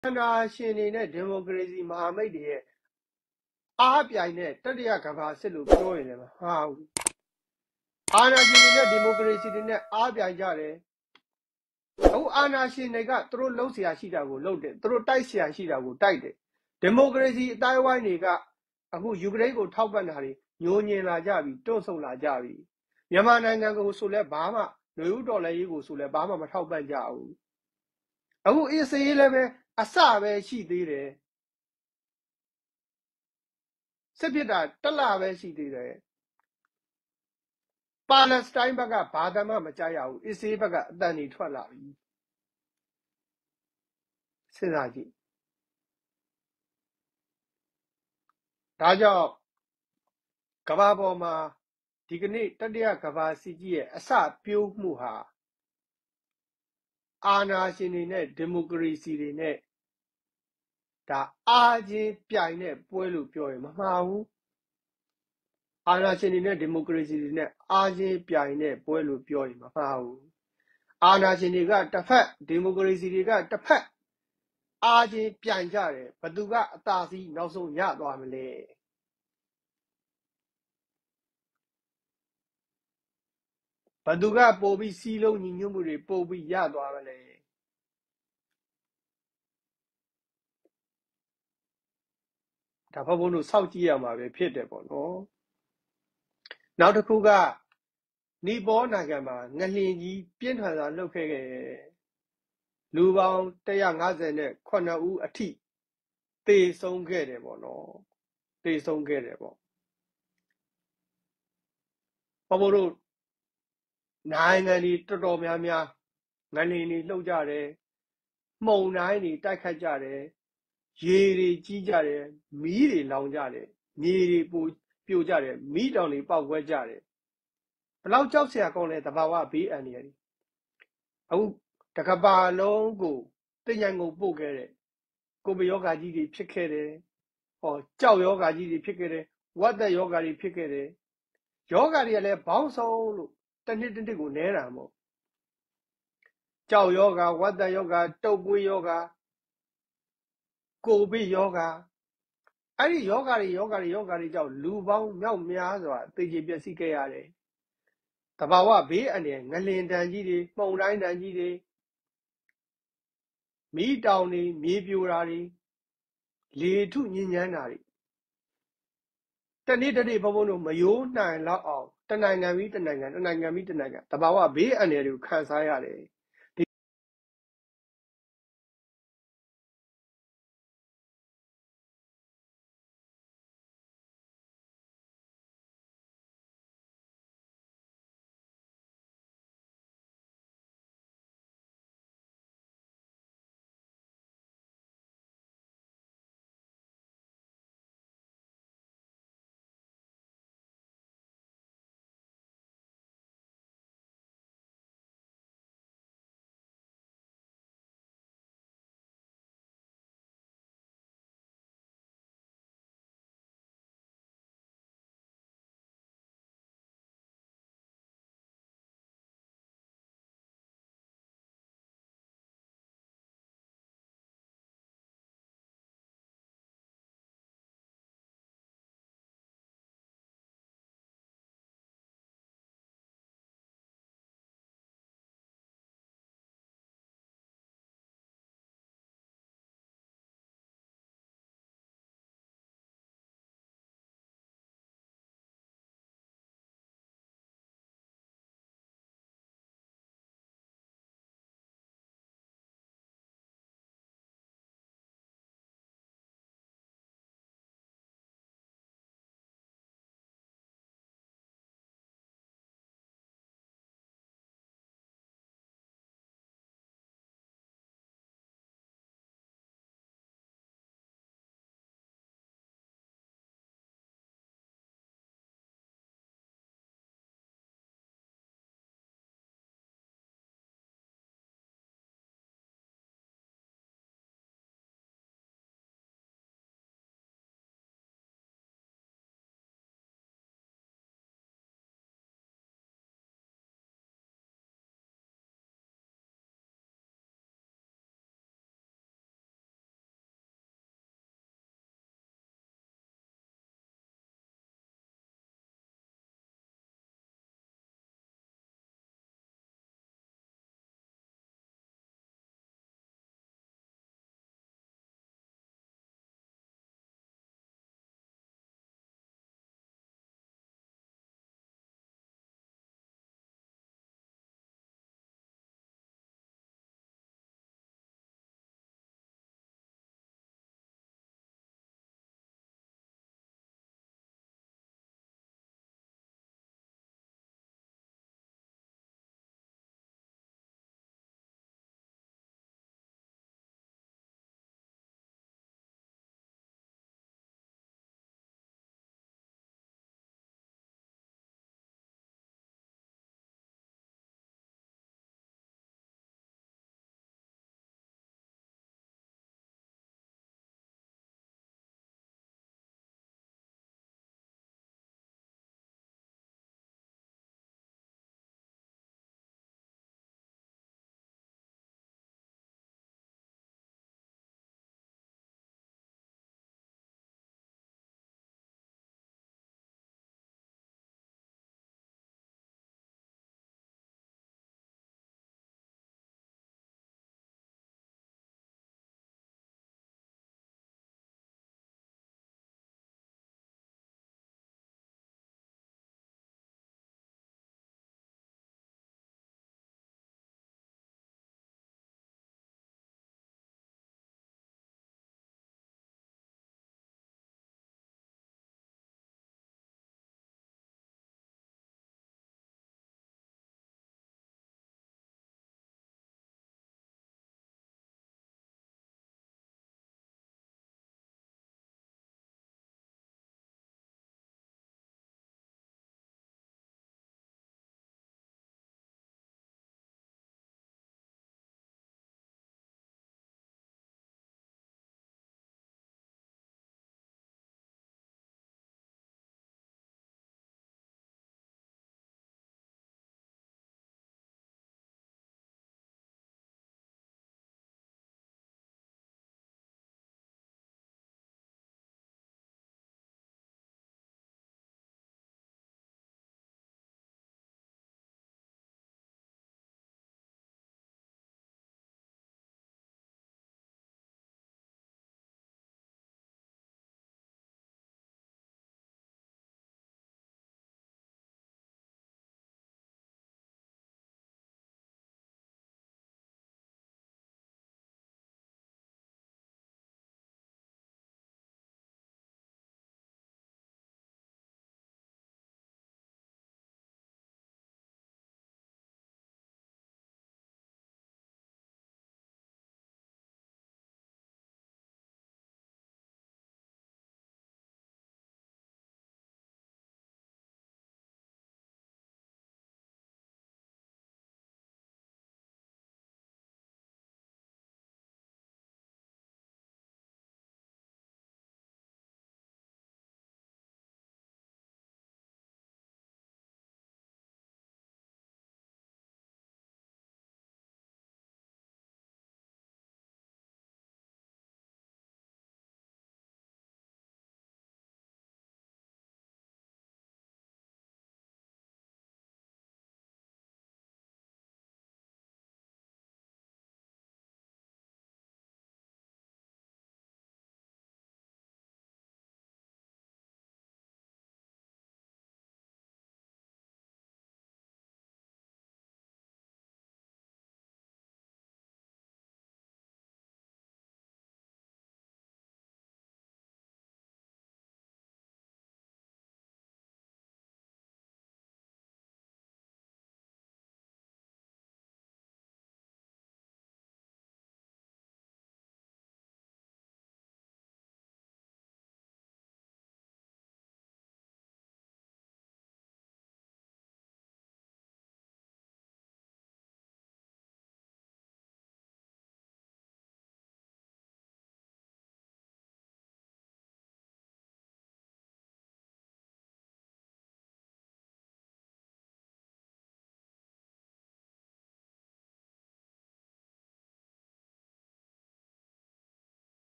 နာရှင်တွေနဲ့ဒီမိုကရေစီမဟာမိတ်တွေရဲ့အားပြိုင်တဲ့တတိယကမ္ဘာစစ်လို့ပြောရင်လည်းမဟာဘူးအာဏာရှင်တွေနဲ့ဒီမိုကရေစီတွေနဲ့အားပြိုင်ကြတယ်အခုအာဏာရှင်တွေကသူတို့လှုပ်ရှားရှိတာကိုလှုပ်တယ်သူတို့တိုက်ရှာရှိတာကိုတိုက်တယ်ဒီမိုကရေစီအတိုင်းဝိုင်းတွေကအခုယူကရိန်းကိုထောက်ပံ့တာတွေညှိုးညင်လာကြပြီတွန့်ဆုတ်လာကြပြီမြန်မာနိုင်ငံကိုဆိုလဲဘာမှလူဦးတော်လည်းရေးကိုဆိုလဲဘာမှမထောက်ပံ့ကြဘူးအခုအစ္စရေးလည်းပဲအစပဲရှိသေးတယ်စစ်ဖြစ်တာတစ်လပဲရှိသေးတယ်ပါလက်စတိုင်းဘက်ကဘာသာမှမကြားရဘူးအစ္စရေးဘက်ကအတန်တွေထွက်လာပြီစဉ်းစားကြည့်ဒါကြောင့်ကမ္ဘာပေါ်မှာဒီကနေ့တတိယကမ္ဘာစစ်ကြီးရဲ့အစပြိုးမှုဟာအာဏာရှင်တွေနဲ့ဒီမိုကရေစီတွေနဲ့ဒါအားချင်းပြိုင်တဲ့ပွဲလို့ပြောရင်မမှားဘူးအာဏာရှင်တွေနဲ့ဒီမိုကရေစီတွေနဲ့အားချင်းပြိုင်တဲ့ပွဲလို့ပြောရင်မမှားဘူးအာဏာရှင်တွေကတစ်ဖက်ဒီမိုကရေစီတွေကတစ်ဖက်အားချင်းပြိုင်ကြတယ်ဘသူကအသာစီးနောက်ဆုံးရသွားမလဲဘသူကပို့ပြီးစီးလုံးညီညွတ်မှုတွေပို့ပြီးရသွားမလဲဒါဘုံဘုံတို့စောင့်ကြည့်ရမှာပဲဖြစ်တယ်ပေါ့နော်နောက်တစ်ခုကနီပေါနိုင်ငံမှာငလျင်ကြီးပြင်းထန်စွာလှုပ်ခဲ့လူပေါင်း158ဦးအထိသေဆုံးခဲ့တယ်ပေါ့နော်သေဆုံးခဲ့တယ်ပေါ့ဘုံဘုံတို့နိုင်ငံတွေတော်တော်များများငလျင်တွေလှုပ်ကြတယ်မှုန်တိုင်းတွေတိုက်ခတ်ကြတယ်ရေတွေကြီးကြတယ်မီးတွေလောင်ကြတယ်မြေတွေပြိုကြတယ်မီးတောင်တွေပေါက်ကွဲကြတယ်ဘလောက်ကြောက်စရာကောင်းလဲသဘာဝဘေးအန္တရာယ်တွေအခုတကဘာလုံးကိုတင်ញံကုန်ပို့ခဲ့တဲ့ကိုဗစ်ယောဂါကြီးတွေဖြစ်ခဲ့တယ်ကြောက်ယောဂါကြီးတွေဖြစ်ခဲ့တယ်ဝက်သက်ယောဂါတွေဖြစ်ခဲ့တယ်ယောဂါတွေကလည်းဘောင်းဆုံးလို့တစ်နှစ်ကိုနဲတာမဟုတ်ကြောက်ယောဂါဝက်သက်ယောဂါတုပ်ကွေးယောဂါကိုဗစ်ယောဂါအဲ့ဒီယောဂါတွေကြောင့်လူပေါင်းမြောက်များစွာသေကျေပျက်စီးခဲ့ရတယ်တဘာဝဘေးအန္တရာယ်ငလင်တန်ကြီးတွေမှုန်တိုင်းတန်ကြီးတွေမီးတောင်တွေမြေပြိုတာတွေလေထုညဉ့်ညမ်းတာတွေတနေ့ဘုံဘုံတို့မယိုးနိုင်လောက်အောင်တနိုင်ငံပြီးတနိုင်ငံတဘာဝဘေးအန္တရာယ်တွေကိုခံစားရတယ်